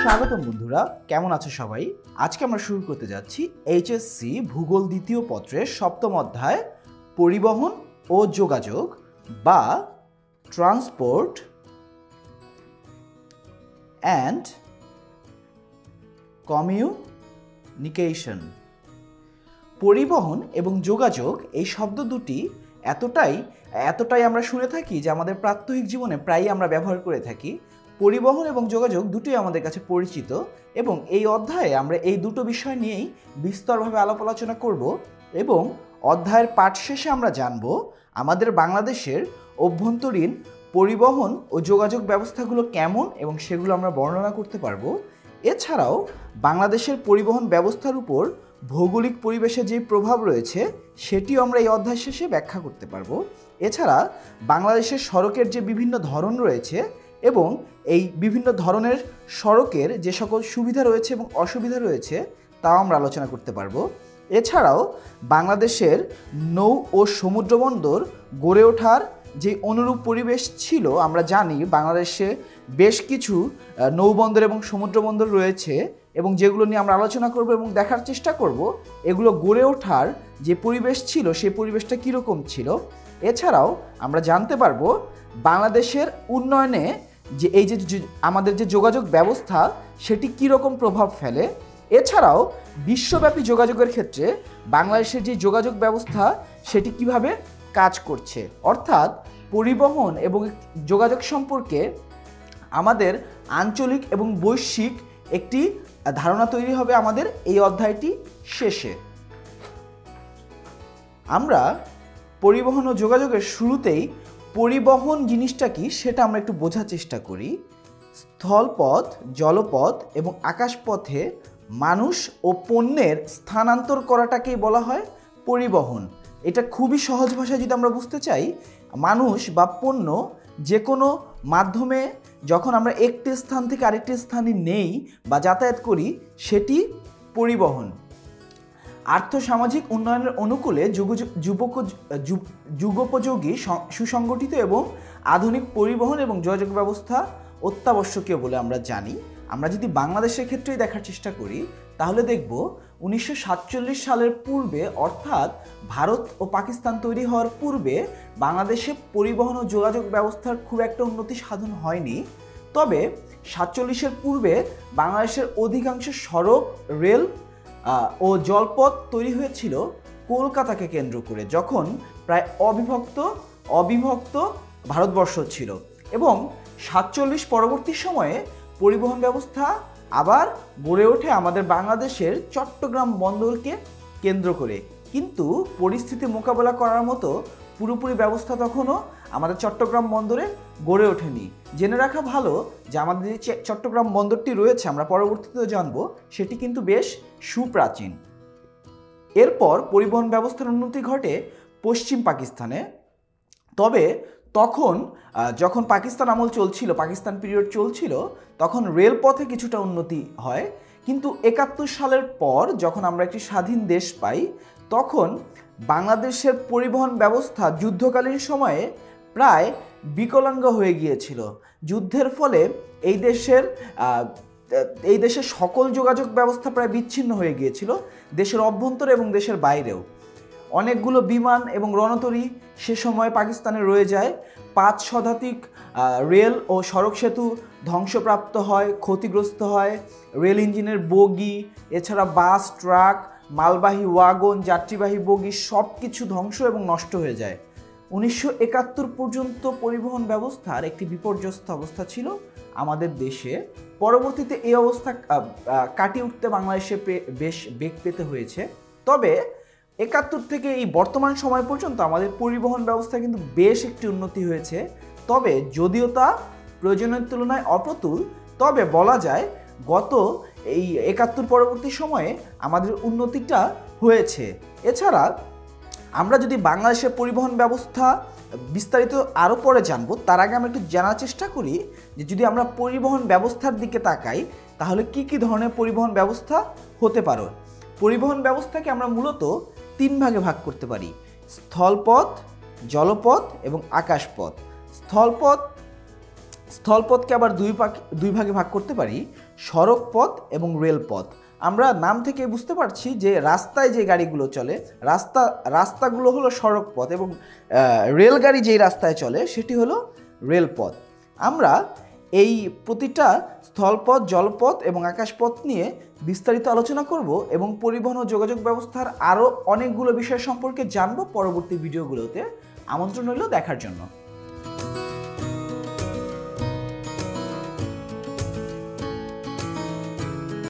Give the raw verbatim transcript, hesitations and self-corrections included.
স্বাগতম বন্ধুরা, কেমন আছো সবাই? আজকে আমরা শুরু করতে যাচ্ছি এইচএসসি ভূগোল দ্বিতীয় পত্রের সপ্তম অধ্যায় পরিবহন ও যোগাযোগ বা ট্রান্সপোর্ট অ্যান্ড কমিউনিকেশন। পরিবহন এবং যোগাযোগ এই শব্দ দুটি এতটাই এতটাই আমরা শুনে থাকি যে আমাদের প্রাত্যহিক জীবনে প্রায়ই আমরা ব্যবহার করে থাকি। পরিবহন এবং যোগাযোগ দুটোই আমাদের কাছে পরিচিত এবং এই অধ্যায়ে আমরা এই দুটো বিষয় নিয়েই বিস্তরভাবে আলাপ আলোচনা করব এবং অধ্যায়ের পাঠ শেষে আমরা জানব আমাদের বাংলাদেশের অভ্যন্তরীণ পরিবহন ও যোগাযোগ ব্যবস্থাগুলো কেমন এবং সেগুলো আমরা বর্ণনা করতে পারবো। এছাড়াও বাংলাদেশের পরিবহন ব্যবস্থার উপর ভৌগোলিক পরিবেশে যে প্রভাব রয়েছে সেটিও আমরা এই অধ্যায় শেষে ব্যাখ্যা করতে পারবো। এছাড়া বাংলাদেশের সড়কের যে বিভিন্ন ধরন রয়েছে এবং এই বিভিন্ন ধরনের সড়কের যে সকল সুবিধা রয়েছে এবং অসুবিধা রয়েছে তাও আমরা আলোচনা করতে পারবো। এছাড়াও বাংলাদেশের নৌ ও সমুদ্র বন্দর গড়ে ওঠার যে অনুরূপ পরিবেশ ছিল, আমরা জানি বাংলাদেশে বেশ কিছু নৌবন্দর এবং সমুদ্র বন্দর রয়েছে এবং যেগুলো নিয়ে আমরা আলোচনা করব এবং দেখার চেষ্টা করব এগুলো গড়ে ওঠার যে পরিবেশ ছিল সেই পরিবেশটা কীরকম ছিল। এছাড়াও আমরা জানতে পারবো বাংলাদেশের উন্নয়নে যে এই যে আমাদের যে যোগাযোগ ব্যবস্থা সেটি কীরকম প্রভাব ফেলে। এছাড়াও বিশ্বব্যাপী যোগাযোগের ক্ষেত্রে বাংলাদেশের যে যোগাযোগ ব্যবস্থা সেটি কিভাবে কাজ করছে, অর্থাৎ পরিবহন এবং যোগাযোগ সম্পর্কে আমাদের আঞ্চলিক এবং বৈশ্বিক একটি ধারণা তৈরি হবে আমাদের এই অধ্যায়টি শেষে। আমরা পরিবহন ও যোগাযোগের শুরুতেই পরিবহন জিনিসটা কি সেটা আমরা একটু বোঝার চেষ্টা করি। স্থলপথ, জলপথ এবং আকাশপথে মানুষ ও পণ্যের স্থানান্তর করাটাকেই বলা হয় পরিবহন। এটা খুবই সহজ ভাষায় যদি আমরা বুঝতে চাই, মানুষ বা পণ্য যে কোনো মাধ্যমে যখন আমরা একটি স্থান থেকে আরেকটি স্থানে নেই বা যাতায়াত করি সেটি পরিবহন। আর্থসামাজিক উন্নয়নের অনুকূলে যুবক যুগোপযোগী সুসংগঠিত এবং আধুনিক পরিবহন এবং যোগাযোগ ব্যবস্থা অত্যাবশ্যকীয় বলে আমরা জানি। আমরা যদি বাংলাদেশের ক্ষেত্রেই দেখার চেষ্টা করি তাহলে দেখব উনিশশো সাতচল্লিশ সালের পূর্বে, অর্থাৎ ভারত ও পাকিস্তান তৈরি হওয়ার পূর্বে বাংলাদেশে পরিবহন ও যোগাযোগ ব্যবস্থার খুব একটা উন্নতি সাধন হয়নি। তবে সাতচল্লিশের পূর্বে বাংলাদেশের অধিকাংশ সড়ক, রেল ও জলপথ তৈরি হয়েছিল কলকাতাকে কেন্দ্র করে, যখন প্রায় অবিভক্ত অবিভক্ত ভারতবর্ষ ছিল। এবং সাতচল্লিশ পরবর্তী সময়ে পরিবহন ব্যবস্থা আবার গড়ে ওঠে আমাদের বাংলাদেশের চট্টগ্রাম বন্দরকে কেন্দ্র করে, কিন্তু পরিস্থিতি মোকাবেলা করার মতো পুরোপুরি ব্যবস্থা তখনও আমাদের চট্টগ্রাম বন্দরে গড়ে ওঠেনি। জেনে রাখা ভালো যে আমাদের যে চট্টগ্রাম বন্দরটি রয়েছে, আমরা পরবর্তীতে জানবো, সেটি কিন্তু বেশ সুপ্রাচীন। এরপর পরিবহন ব্যবস্থার উন্নতি ঘটে পশ্চিম পাকিস্তানে। তবে তখন যখন পাকিস্তান আমল চলছিল, পাকিস্তান পিরিয়ড চলছিল, তখন রেলপথে কিছুটা উন্নতি হয়। কিন্তু একাত্তর সালের পর যখন আমরা একটি স্বাধীন দেশ পাই তখন বাংলাদেশের পরিবহন ব্যবস্থা যুদ্ধকালীন সময়ে প্রায় বিকলাঙ্গ হয়ে গিয়েছিল। যুদ্ধের ফলে এই দেশের এই দেশের সকল যোগাযোগ ব্যবস্থা প্রায় বিচ্ছিন্ন হয়ে গিয়েছিল, দেশের অভ্যন্তরে এবং দেশের বাইরেও। অনেকগুলো বিমান এবং রণতরী সে সময় পাকিস্তানে রয়ে যায়। পাঁচ শতাধিক রেল ও সড়ক সেতু ধ্বংসপ্রাপ্ত হয়, ক্ষতিগ্রস্ত হয়। রেল ইঞ্জিনের বগি, এছাড়া বাস, ট্রাক, মালবাহী ওয়াগন, যাত্রীবাহী বগি সব কিছু ধ্বংস এবং নষ্ট হয়ে যায়। উনিশশো একাত্তর পর্যন্ত পরিবহন ব্যবস্থার একটি বিপর্যস্ত অবস্থা ছিল আমাদের দেশে। পরবর্তীতে এই অবস্থা কাটিয়ে উঠতে বাংলাদেশে বেশ বেগ পেতে হয়েছে। তবে একাত্তর থেকে এই বর্তমান সময় পর্যন্ত আমাদের পরিবহন ব্যবস্থা কিন্তু বেশ একটি উন্নতি হয়েছে। তবে যদিও তা প্রয়োজনের তুলনায় অপ্রতুল, তবে বলা যায় গত এই একাত্তর পরবর্তী সময়ে আমাদের উন্নতিটা হয়েছে। এছাড়া আমরা যদি বাংলাদেশের পরিবহন ব্যবস্থা বিস্তারিত আরও পরে জানবো, তার আগে আমরা একটু জানার চেষ্টা করি যে যদি আমরা পরিবহন ব্যবস্থার দিকে তাকাই তাহলে কি কি ধরনের পরিবহন ব্যবস্থা হতে পারে। পরিবহন ব্যবস্থাকে আমরা মূলত তিন ভাগে ভাগ করতে পারি: স্থলপথ, জলপথ এবং আকাশপথ। স্থলপথ স্থলপথকে আবার দুই ভাগ দুই ভাগে ভাগ করতে পারি: সড়ক পথ এবং রেলপথ। আমরা নাম থেকে বুঝতে পারছি যে রাস্তায় যে গাড়িগুলো চলে, রাস্তা রাস্তাগুলো হলো সড়ক পথ এবং রেলগাড়ি যেই রাস্তায় চলে সেটি হলো রেলপথ। আমরা এই প্রতিটা স্থলপথ, জলপথ এবং আকাশপথ নিয়ে বিস্তারিত আলোচনা করব এবং পরিবহন ও যোগাযোগ ব্যবস্থার আরও অনেকগুলো বিষয় সম্পর্কে জানব পরবর্তী ভিডিওগুলোতে। আমন্ত্রণ রইল দেখার জন্য।